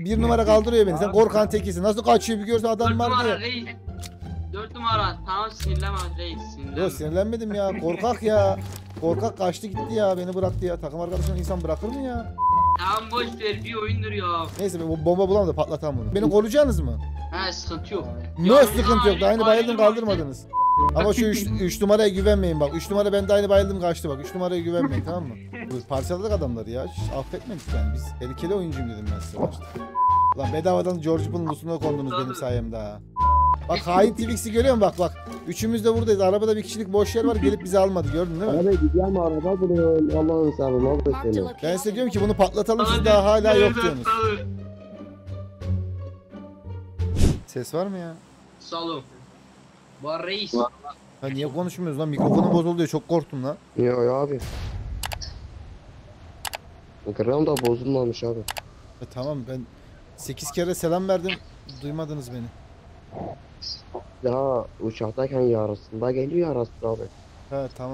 bir numara kaldırıyor beni. Sen korkan tekisin. Nasıl kaçıyor bir görse adam 4 var numara diye. reis. 4 numara. Tamam sinirlenme reis. Sinirlenme. Yok sinirlenmedim ya. Korkak ya. Korkak kaçtı gitti ya. Beni bıraktı ya. Takım arkadaşını insan bırakır mı ya? Tamam boş ver bir oyundur ya. Neyse bomba bulalım da patlatalım bunu. Beni koruyacaksınız mı? He sıkıntı yok. Ne sıkıntı yok. Daha aynı yeni bayıldım oyun. kaldırmadınız. Ama şu 3 numaraya güvenmeyin bak. 3 numara ben daha yeni bayıldım kaçtı bak. 3 numaraya güvenmeyin tamam mı? Bu parçaladık adamları ya. Hiç affetmedik yani biz. Tehlikeli oyuncuyum dedim ben size başta. Lan bedavadan George Bull'un usuna kondunuz benim sayemde ha. Bak hain Twix'i görüyor musun bak. Üçümüz de buradayız. Arabada bir kişilik boş yer var gelip bizi almadı gördün değil mi? Abi gidiyor mu araba buluyor. Allah'ın seversen abi Marked a seni. Ben size diyorum location. ki bunu patlatalım siz daha hala yok diyorsunuz. Ses var mı ya? Salon. Var reis. Ha niye konuşmuyoruz lan? Mikrofonum bozuldu diye çok korktum lan. Yo abi. Gram da bozulmamış abi. Tamam ben 8 kere selam verdim. Duymadınız beni. Daha uçaktayken yarısında geliyor arası abi. Ha tamam.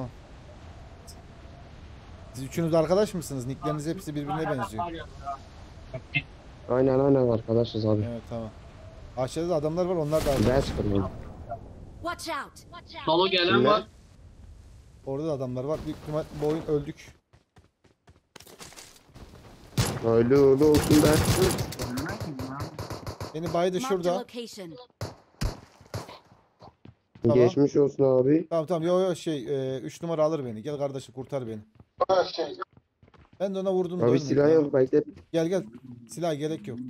Siz üçünüz arkadaş mısınız? Nickleriniz hepsi birbirine benziyor. Aynen arkadaşız abi. Evet tamam. Aşağıda da adamlar var onlar da arkadaş. Ben çıkırım. Watch out! Salo gelen Kimler? var. Orada da adamlar var. Büyük ihtimal bu oyun öldük. Öyle olsun ben. Beni baydı Marked a şurada. location. Tamam. Geçmiş olsun abi. Tamam yo 3 numara alır beni. Gel kardeşim kurtar beni. Ben de ona vurdum. da Abi ölmedi. silah yok bekle. Gel. Silah gerek yok.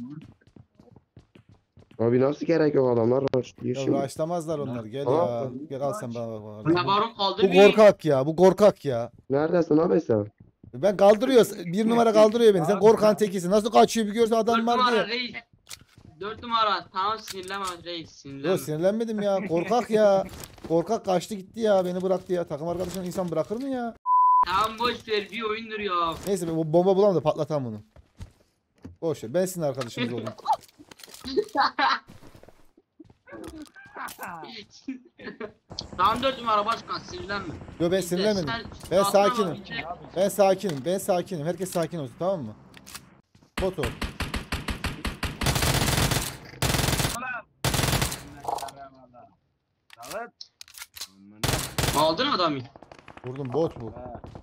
Abi nasıl gerek yok adamlar başlıyor Ya şimdi. başlamazlar onlar. Gel Tamam. ya. Gel al sen bana. Ne var o kaldı Bu bir. korkak ya. Bu korkak ya. Neredesin abi sen? Ben kaldırıyor. Bir numara kaldırıyor beni. Sen korkan tekisin. Nasıl kaçıyor bir görse 4 adam var numara diye. reis. 4 numara. Tamam sinirlenme reis. Sinirlenme. Yok sinirlenmedim ya. Korkak ya. Korkak kaçtı gitti ya. Beni bıraktı ya. Takım arkadaşını insan bırakır mı ya? Tamam boş ver bir oyundur ya. Neyse bu bomba bulalım da patlatalım bunu. Boş ver. Ben sizin arkadaşınız olayım. Tamam 4 numara başkan sinirlenme. Yo ben İşte sinirlenmedim. sen- Ben Aklına sakinim. bak, içe- Ben sakinim. Herkes sakin olsun tamam mı? Foto. Aldın adamı. Vurdum bot bu.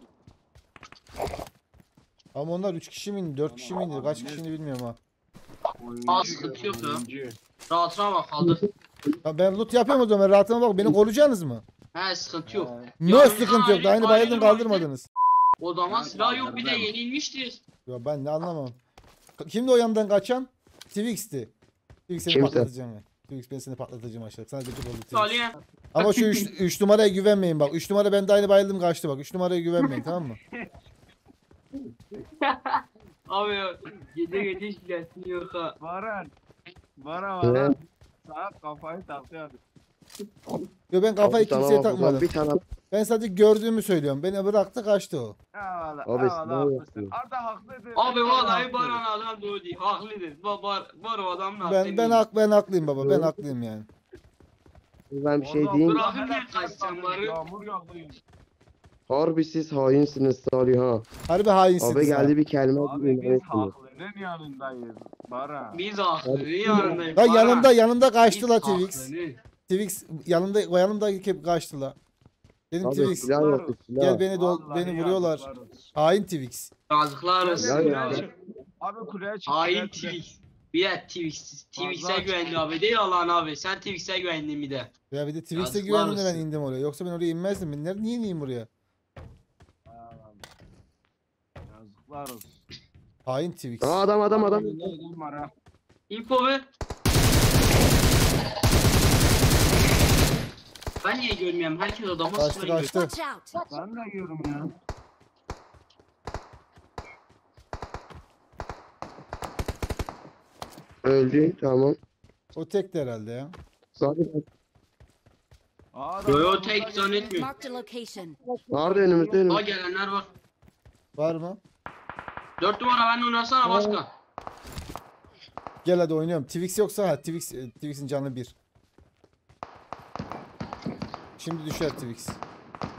Ama onlar 3 kişi mi indi? 4 kişi mi indi? Kaç kişi indi bilmiyorum ha. Aa sıkıntı yok ya. Rahatına bak kaldı. Ya ben loot yapıyorum o zaman. Rahatıma bak. Beni koruyacaksınız mı? He sıkıntı yok. Ne sıkıntı yok. Daha yeni bayıldım ayrı kaldırmadınız. O zaman silah yok bir de yenilmiştir. Ya ben ne anlamam. Kimdi o yandan kaçan? Twix'ti. Twix seni Kimse. patlatacağım ben. Twix ben seni patlatacağım aşağı. Sana gıcık oldu Twix. Salih. Ama şu 3 numaraya güvenmeyin bak. 3 numara ben de aynı bayıldım kaçtı bak. 3 numaraya güvenmeyin tamam mı? Abi ya gece gece şilesin yok ha. Ne? Sana kafayı takıyor. Yo ben kafayı Abi sana kimseye bak, takmadım. Bir tane Ben sadece gördüğümü söylüyorum. Beni bıraktı kaçtı o. Eyvallah. Abi, Eyvallah silah haklısın. yapıyor. Arda haklıdır. Abi vallahi Arda Baran adam doğru değil. Haklıdır. Var o adamın haklı. Ben haklıyım baba. Ben haklıyım yani. ben bir şey Orada diyeyim. bırakın hala bir kaçacağım bari. Yağmur yağıyor. Harbi siz hainsiniz Salih ha. Harbi hainsiniz. Abi ha. geldi bir kelime Abi biz dinlemesiniz. haklının yanındayız. Baran. Biz haklı yanındayız. Ya Baran. yanımda kaçtı Biz la Twix. haklı. Twix yanımda hep kaçtı la. Dedim Abi Twix silah yoktu silah. gel Vallahi beni vuruyorlar. yazıklar olsun. Hain Twix. Yazıklar olsun. Ya, ya. ya. Abi kuleye çık. Hain kuleye çık. Twix. Bir de Twix'e Vallahi güvendi abi. Değil Allah'ın abi. Sen Twix'e güvendin bir de. Ya bir de Twix'e Yazıklar güvendim de ben olsun. indim oraya. Yoksa ben oraya inmezdim. Niye ineyim buraya? Yazıklar olsun. Hain Twix. Aa adam. Adam var ha. Info ver. Ben niye görmüyorum? Herkes adamı Kaçtı sırayla kaçtı. Watch out! Ben de yiyorum ya. Öldü tamam. O tekti herhalde ya. Salih Yo yo tek zannetmiyorum. Marked a location. nerede önümüzde Daha önümüzde. gelenler var. Var mı? 4 numara benimle oynasana başkan. Gel hadi oynuyorum. Twix yoksa ha Twix'in canı 1. Şimdi düşer Twix.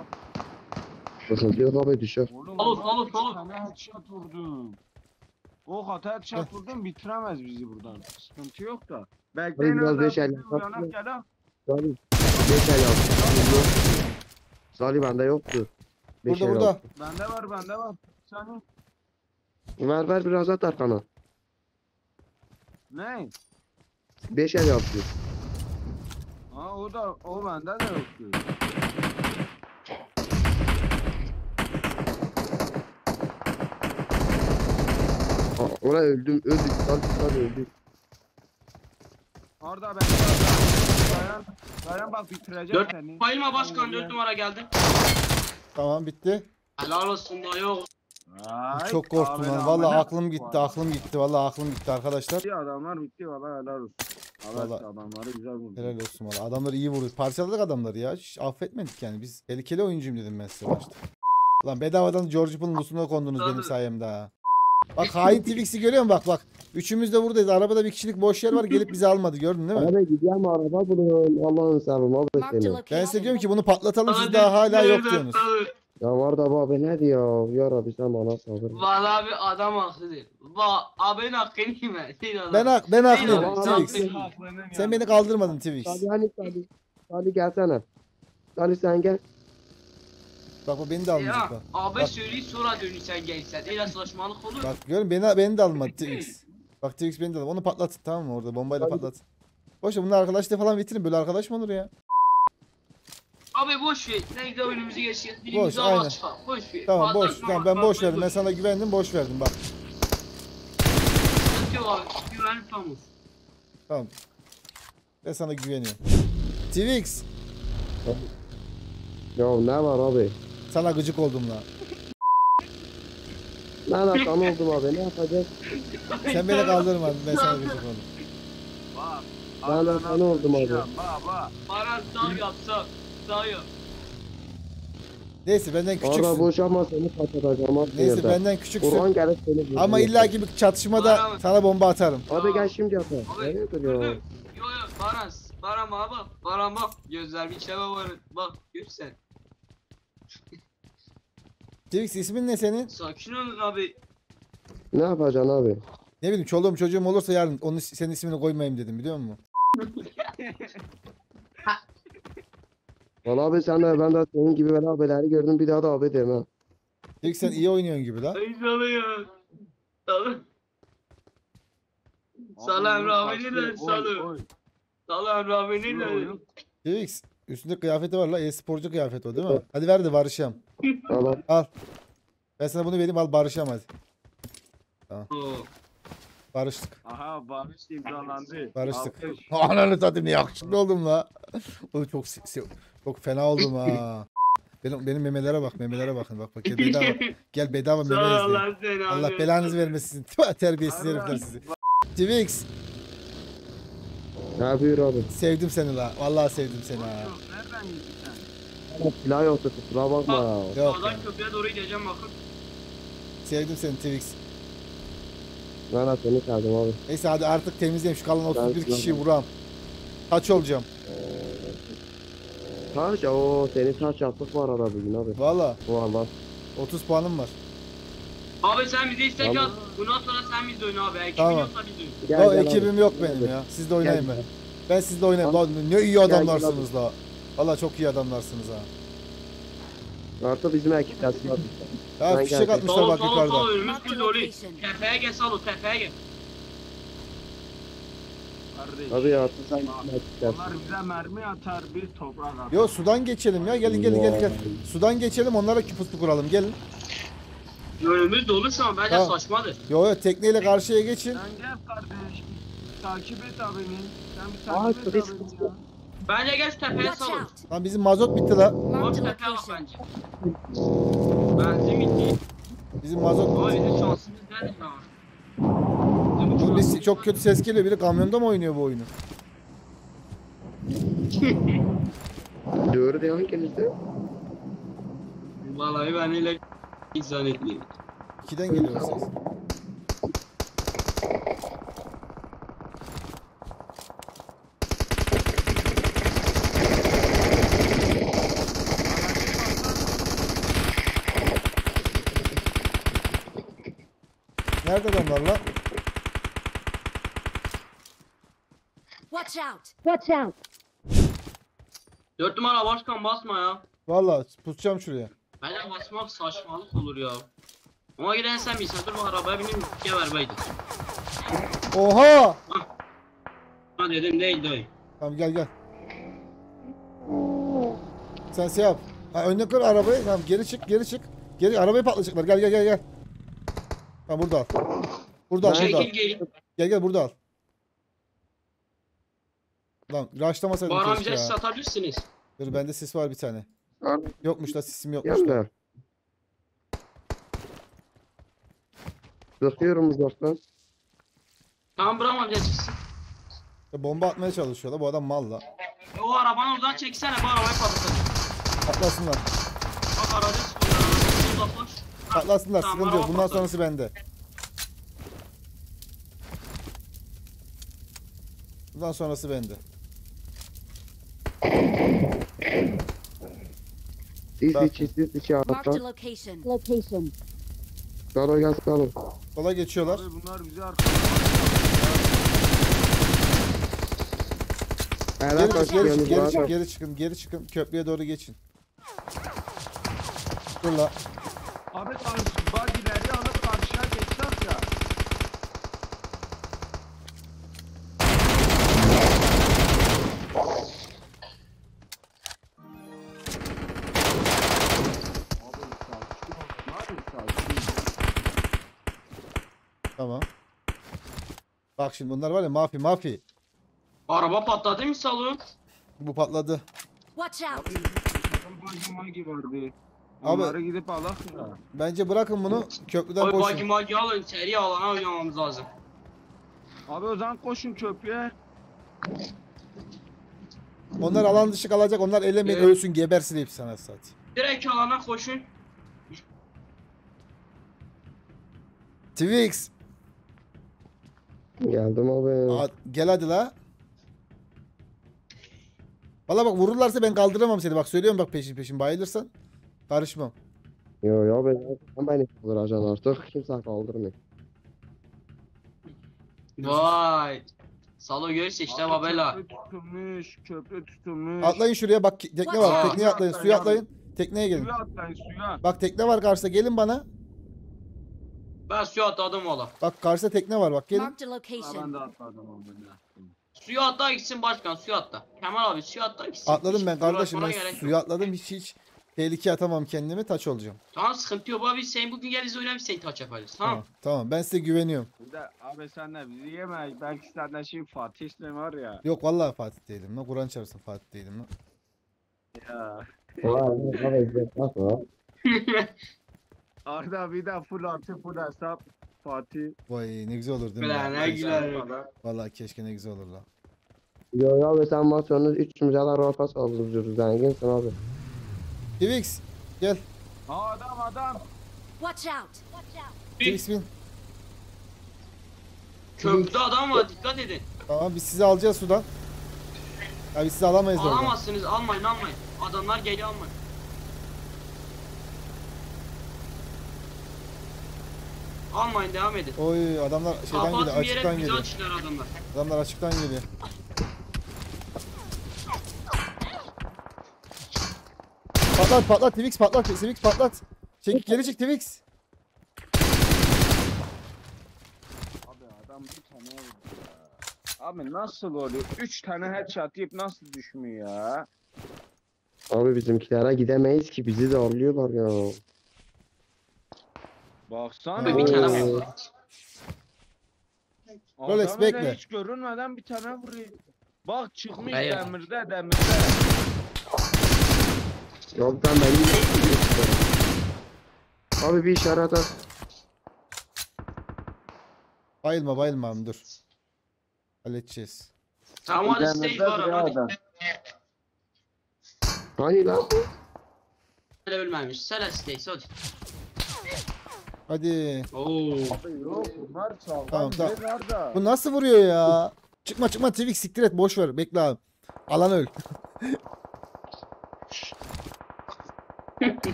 Sıkıntı yok abi düşer. Oğlum, Alın, lan alın, üç alın. tane headshot vurdum. O hataya çarpıldım bitiremez bizi buradan. Sıkıntı yok da. Hadi Bekleyin biraz orada, beş el bir yapalım. uyanık gel ha. Salih. 5 el yaptı. Salih yok. Salih bende yoktu. 5 Burada el burada. yaptı. Bende var. Sen Ver biraz at arkana. ne? 5 el yaptı. Ha o bende de yoktu. Ona öldüm. Öldük. Salih öldü. Orada bende var. Dayan bak bitireceğim 4 seni. bayılma başkan 4 numara geldi. Tamam bitti. Helal olsun da yok. Ay, Çok korktum abi, lan. abi, Vallahi ne? aklım gitti. Aklım gitti. Vallahi aklım gitti arkadaşlar. Bitti, adamlar bitti valla helal olsun. Allah Vallahi- adamları güzel vurdu. Helal olsun valla. Adamları iyi vurdu. Parçaladık adamları ya. Hiç affetmedik yani. Biz tehlikeli oyuncuyum dedim ben size başta. Lan bedavadan George Bull'un usuna kondunuz benim sayemde ha. Bak hain Twix'i görüyor musun? Bak. Üçümüz de buradayız. Arabada bir kişilik boş yer var. Gelip bizi almadı. Gördün değil mi? Abi gidiyorum araba bulun. Allah'ın seversen abi Marked a seni. Ben size diyorum location. ki bunu patlatalım. Siz daha hala yok diyorsunuz. Ya var da abi ne diyor? Ya Rabbi sen bana sabır. Valla abi adam haklıdır. Abinin hakkını yeme. Ben haklıyım Tamam, Twix. Sen beni kaldırmadın Twix. Salih hani Salih. Salih gelsene. Salih sen gel. Bak bak beni de almayacak Ya bak. abi Bak. söyleyip sonra dönüşsen gelsen. Öyle saçmalık olur. Bak görün beni de almadı Twix. Bak Twix beni de almadı. Onu patlat tamam mı orada bombayla Hadi. patlat. Boşver bunlar arkadaşlar falan bitirin. Böyle arkadaş mı olur ya? Abi boş ver. Ne güzel oyunumuzu geçiyor. Boş, Dilimizi aynen. avaz çıkar. Boş ver. Tamam boş. Fazla Tamam ben fazla boş verdim. Ben sana güvendim boş verdim bak. Sıkıntı yok abi. Güvenlik tamam. Tamam. Ben sana güveniyorum. Twix. Ya ne var abi? Sana gıcık oldum lan. Ben atan oldum abi ne yapacağız? Sen beni kaldırmadın. Ben sana gıcık oldum. Bak. Ben atan oldum abi. Bak. Bana sağ yapsa. Sağ yap. Neyse benden Araba küçüksün. boş ama seni patlatacağım abi. Neyse yerden. benden küçüksün. Orhan gelip seni vurdu. Ama illaki bir çatışmada sana bomba atarım. Abi gel şimdi yapalım. Abi Hayırdır dur dur. ya? Yok yok Baras. Baran bana bak. Baran bak. Gözler bir çaba var. Bak gör sen. Twix ismin ne senin? Sakin olun abi. Ne yapacaksın abi? Ne bileyim çoluğum çocuğum olursa yarın onu senin ismini koymayayım dedim biliyor musun? Valla abi sen de ben de senin gibi böyle abileri gördüm bir daha da abi deme. Twix sen iyi oynuyorsun gibi la. Ay salı ya. Salı. Salı Emre abi ne der salı. Salı Emre abi ne der. Twix üstünde kıyafeti var la e-sporcu kıyafeti o değil mi? Hadi ver de barışalım. Tamam. Al. Ben sana bunu vereyim al barışalım hadi. Oo. Barıştık. Aha Barış imzalandı. Barıştık. Alkış. Ananı satayım ne yakışıklı oldum la. Oğlum çok fena oldum ha. Benim memelere bak memelere bakın bak bak gel bedava. Gel bedava meme Sağ ol izleyin. lan sen abi. Allah belanızı vermesin. Terbiyesiz herifler sizi. Twix Ne buyur abi? sevdim seni la. Vallahi sevdim seni ha. Nereden yedin sen? Silah yoktu kusura bakma ya. Yok Sağdan köprüye doğru gideceğim bakın. sevdim seni Twix. Ben de seni sevdim abi. Neyse hadi artık temizleyeyim şu kalan 31 Ben- kişiyi vuram. Kaç olacağım? Taş o senin taş yaptık var arada bugün abi. Valla Valla. 30 puanım var. Abi sen bize istek Tamam. at. Bundan sonra sen bizle oyna abi. Ekibin Tamam. yoksa biz oyna. Gel, O gel abi. ekibim yok Gel benim abi. ya. Sizle oynayayım Gel. ben. Ben sizle oynayayım. Lan ne iyi Gel, adamlarsınız la. Valla çok iyi adamlarsınız ha. Artık bizim ekip teslim abi. Ya Ben fişek geldim. atmışlar Sağ ol bak sağ ol yukarıda. sağ ol. Önümüz Marked full a dolu. location. Tepeye gel sağ ol tepeye gel. Kardeş. Abi ya artık sen bizim ekip teslim. Onlar bize mermi atar biz toprak atar. Yo sudan geçelim ya. Gelin gel. Sudan geçelim onlara pusu kuralım gelin. Önümüz dolu şu an. Bence Tamam. saçmadır. Yo tekneyle karşıya geçin. Sen gel kardeş. Takip et abini. Sen bir Aa, takip et polis. abini ya. Bence gel tepeye Watch sal. out. Lan bizim mazot bitti la. Bak Marked a tepeye bak location. bence. Benzin bitti. Bizim mazot Ama bitti. bizim şansımız nerede şu an? Bizim Oğlum şansımız- çok kötü ses geliyor. Biri kamyonda mı oynuyor bu oyunu? Doğru diyor hanginizde? Vallahi ben öyle hiç zannetmiyorum. 2'den geliyor ses. Nerede adamlar lan? Watch out! Watch out! 4 numara başkan basma ya. Vallahi pusacağım şuraya. Bence basmak saçmalık olur ya. Ama giden sen bilsen dur bak arabaya bineyim geber beydi. Oha! Ha dedim değil dayı. Tamam gel. Sen şey yap. Ha, önüne kır arabayı. Tamam geri çık. Geri arabayı patlayacaklar. Gel. Tamam burada al. Burada al. Çekil gelin. Gel burada al. Lan rushlamasaydım Baran keşke bize ya. satabilirsiniz. Dur bende sis var bir tane. Abi Yokmuş da sisim yokmuş da. yandı. Sıkıyorum uzaktan. Tamam bırakma bize çıksın. Ya bomba atmaya çalışıyor la bu adam mal la. O arabanı oradan çeksene bu arabayı patlatacak. Patlasınlar. Bak aracı sıkıyor. Aracı uzaklaş. Patlasınlar Tamam, sıkıntı yok. araba Bundan patladı. sonrası bende. Bundan sonrası bende. Sis iki Marked a arada. location. Galo gel galo. Sola geçiyorlar. Abi bunlar bizi arkadan. Helal kaç Geri çıkın. Köprüye doğru geçin. Dur la. Abi bagileri alıp karşıya geçeceğiz ya. Tamam. Bak şimdi bunlar var ya mafi. Araba patladı mı salon? Bu patladı. Watch out! Bagi vardı. Abi- Onları gidip alak ya. Bence bırakın bunu. Köprüden Oy koşun. bagi alın seri alana oynamamız lazım. Abi o zaman koşun köprüye. Onlar alan dışı kalacak. Onlar elemeyin Evet. ölsün gebersin hepsi sana satayım. Direkt alana koşun. Twix. Geldim abi. Gel hadi la. Valla bak vururlarsa ben kaldıramam seni. Bak söylüyorum bak peşin bayılırsan. Karışmam. Yo ben beni kaldıracaksın artık. Kimse kaldırmıyor. Vay. Salo görse işte Abi babela. Köprü tutulmuş. Atlayın şuraya bak tekne var. Aa. Tekneye atlayın. Suya atlayın. Tekneye gelin. Suya atlayın suya. Bak tekne var karşıda. Gelin bana. Ben suya atladım ola. Bak karşıda tekne var bak gelin. Marked a Ben location. de atladım abi. Suya atla gitsin başkan suya atla. Kemal abi suya atla gitsin. Atladım ben Hiç kardeşim. Ben uğraşmana gerek suya yok. atladım. Hiç tehlikeye atamam kendimi. Taç olacağım. Tamam sıkıntı yok abi sen bugün gel biz oyna biz seni taç yaparız tamam. Tamam. Ben size güveniyorum. Bir de abi sen de bizi yeme. Belki senden şimdi Fatih ismi var ya. Yok vallahi Fatih değilim lan. Kur'an çarpsın Fatih değilim lan. Ya. Vay abi nasıl? Arda bir de full artı full hesap. Fatih. Vay ne güzel olur değil mi? Ulan ne güzel. Vallahi keşke ne güzel olur lan. Yo abi sen maç sonu 3 mücadele rahat alıyoruz. Zenginsin abi. Twix gel. Aa, adam. Watch out! Twix bin. Köprüde adam var dikkat edin. Tamam biz sizi alacağız sudan. Ya biz sizi alamayız oradan. Alamazsınız almayın. Adamlar geliyor almayın. Almayın devam edin. Oy adamlar şeyden geliyor Kapat bir yere açıktan bizi geliyor. açıyorlar adamlar. Adamlar açıktan geliyor. Patlat Twix patlat. Çek geri çık Twix. Abi adam bir tane vurdu ya. Abi nasıl oluyor? 3 tane headshot yiyip nasıl düşmüyor ya? Abi bizimkilere gidemeyiz ki bizi zorluyorlar ya. Baksana. Abi bir tane Oo. var. Rolex, Adam öyle bekle. hiç görünmeden bir tane vuruyor. Bak çıkmış Hayır. demirde. Yok ben abi bir işaret at. Bayılma abi dur. Halledeceğiz. Tamam hadi stage var hadi. Hani lan? Öyle ölmemiş. Sele stage hadi. Hadi. Oo. Yok bunlar sağlam. Tamam, tamam. Nerede? Bu nasıl vuruyor ya? Çıkma Twix siktir et boş ver bekle abi. Alan öl.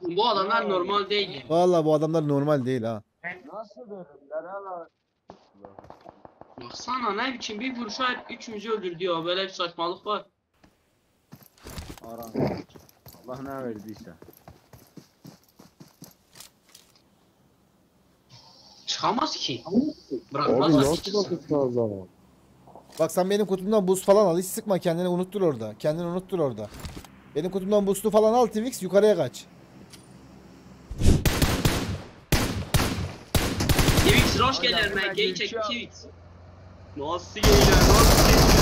Bu adamlar normal değil. Vallahi bu adamlar normal değil ha. Nasıl dövdüler hala? Baksana ne biçim bir vuruşa üçümüzü öldürdü ya. Böyle bir saçmalık var. Aran. Allah ne verdiyse. Çıkamaz ki. Abi Bırakmazlar ki nasıl çıksın. bakış fazla? Bak sen benim kutumdan boost falan al. Hiç sıkma kendini unuttur orada. Kendini unuttur orada. Benim kutumdan boost'u falan al Twix yukarıya kaç. Twix roş Ay, gelir yardım ben et, gay çek Gülçin. Twix. Nasıl geyler nasıl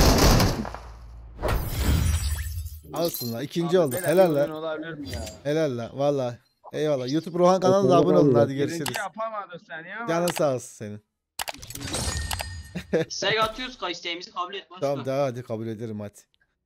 Alsın la. İkinci Abi, olduk. böyle Helal bir oyun la. olabilir mi ya? Helal la. Valla. Eyvallah. YouTube Rohan kanalına da abone olun. Hadi görüşürüz. Birinci yapamadı seni ama. Canın sağ olsun senin. İstek atıyoruz ka isteğimizi kabul et başka. Tamam daha hadi kabul ederim hadi.